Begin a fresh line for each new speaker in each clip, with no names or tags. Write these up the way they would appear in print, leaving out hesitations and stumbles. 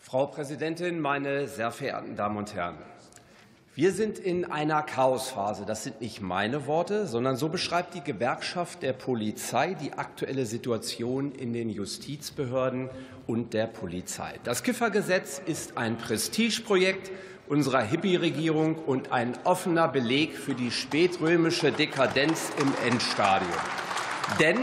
Frau Präsidentin, meine sehr verehrten Damen und Herren! Wir sind in einer Chaosphase. Das sind nicht meine Worte, sondern so beschreibt die Gewerkschaft der Polizei die aktuelle Situation in den Justizbehörden und der Polizei. Das Kiffergesetz ist ein Prestigeprojekt unserer Hippie-Regierung und ein offener Beleg für die spätrömische Dekadenz im Endstadium. Denn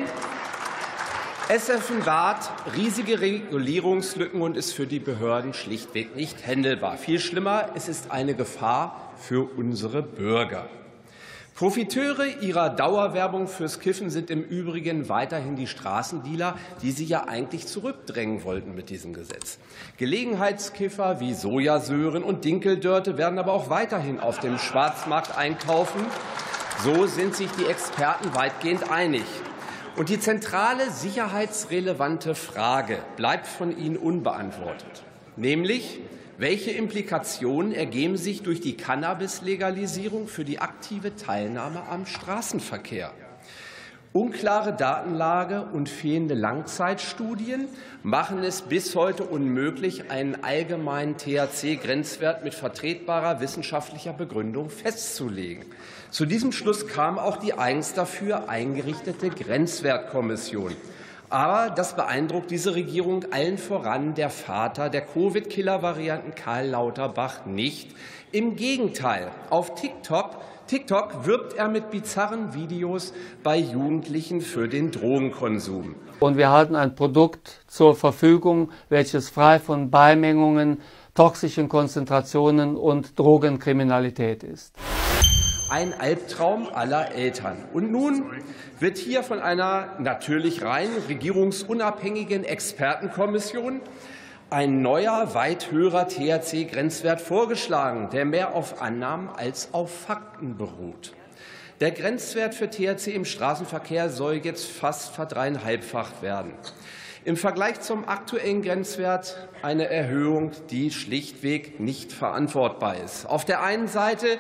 es offenbart riesige Regulierungslücken und ist für die Behörden schlichtweg nicht händelbar. Viel schlimmer, es ist eine Gefahr für unsere Bürger. Profiteure ihrer Dauerwerbung fürs Kiffen sind im Übrigen weiterhin die Straßendealer, die sie ja eigentlich zurückdrängen wollten mit diesem Gesetz. Gelegenheitskiffer wie Sojasöhren und Dinkeldörte werden aber auch weiterhin auf dem Schwarzmarkt einkaufen. So sind sich die Experten weitgehend einig. Und die zentrale sicherheitsrelevante Frage bleibt von Ihnen unbeantwortet, nämlich welche Implikationen ergeben sich durch die Cannabis-Legalisierung für die aktive Teilnahme am Straßenverkehr? Unklare Datenlage und fehlende Langzeitstudien machen es bis heute unmöglich, einen allgemeinen THC-Grenzwert mit vertretbarer wissenschaftlicher Begründung festzulegen. Zu diesem Schluss kam auch die eigens dafür eingerichtete Grenzwertkommission. Aber das beeindruckt diese Regierung, allen voran der Vater der Covid-Killer-Varianten Karl Lauterbach nicht. Im Gegenteil, auf TikTok wirbt er mit bizarren Videos bei Jugendlichen für den Drogenkonsum.
Und wir halten ein Produkt zur Verfügung, welches frei von Beimengungen, toxischen Konzentrationen und Drogenkriminalität ist.
Ein Albtraum aller Eltern. Und nun wird hier von einer natürlich rein regierungsunabhängigen Expertenkommission ein neuer, weit höherer THC-Grenzwert vorgeschlagen, der mehr auf Annahmen als auf Fakten beruht. Der Grenzwert für THC im Straßenverkehr soll jetzt fast verdreieinhalbfacht werden. Im Vergleich zum aktuellen Grenzwert eine Erhöhung, die schlichtweg nicht verantwortbar ist. Auf der einen Seite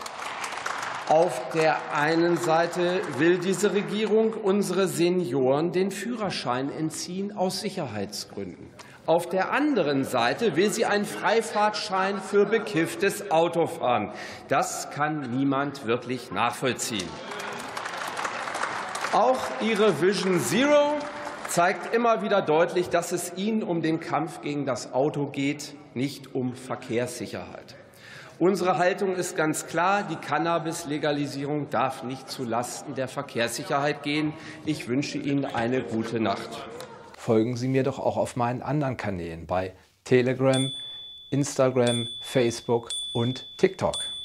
will diese Regierung unsere Senioren den Führerschein entziehen aus Sicherheitsgründen. Auf der anderen Seite will sie einen Freifahrtschein für bekifftes Autofahren. Das kann niemand wirklich nachvollziehen. Auch ihre Vision Zero zeigt immer wieder deutlich, dass es ihnen um den Kampf gegen das Auto geht, nicht um Verkehrssicherheit. Unsere Haltung ist ganz klar, die Cannabis-Legalisierung darf nicht zulasten der Verkehrssicherheit gehen. Ich wünsche Ihnen eine gute Nacht.
Folgen Sie mir doch auch auf meinen anderen Kanälen bei Telegram, Instagram, Facebook und TikTok.